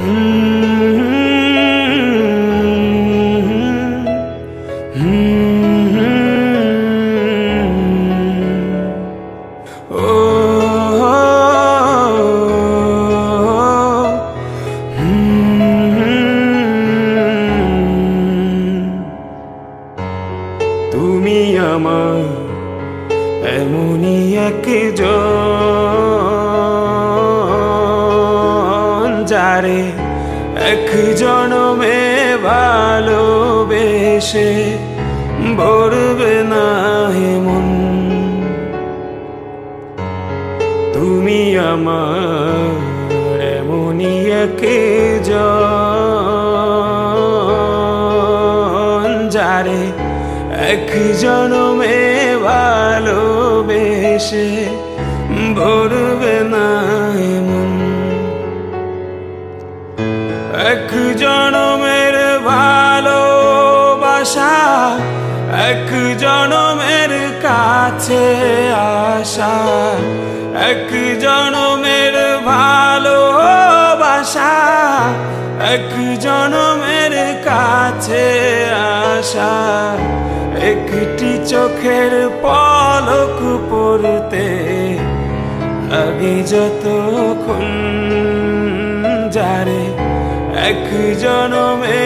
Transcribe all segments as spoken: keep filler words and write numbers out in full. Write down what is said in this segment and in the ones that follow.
তুমি আমার এমনই একজন যারে এক জনমে ভালোবেসে ভরবে না মন। তুমি আমার এমনই একজন যারে এক জনমে ভালোবেসে ভরবে না মন। এক জনমের ভালোবাসা এক জনমের কাছে আসা, এক জনমের ভালোবাসা এক জনমের কাছে আসা। একটি চোখের পলক পড়তে লাগে যতক্ষণ যারে এক জনমে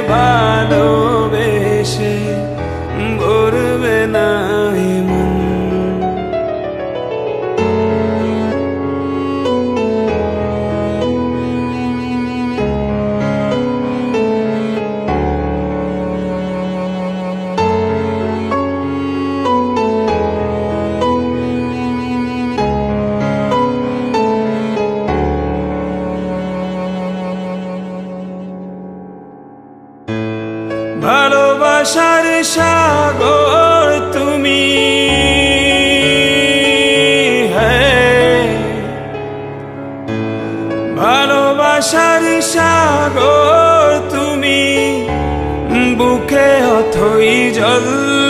ভালোবেসে ভরবে না মন। ভালোবাসার সাগর তুমি, হ্যাঁ ভালোবাসার সাগর তুমি, বুকে অথই জল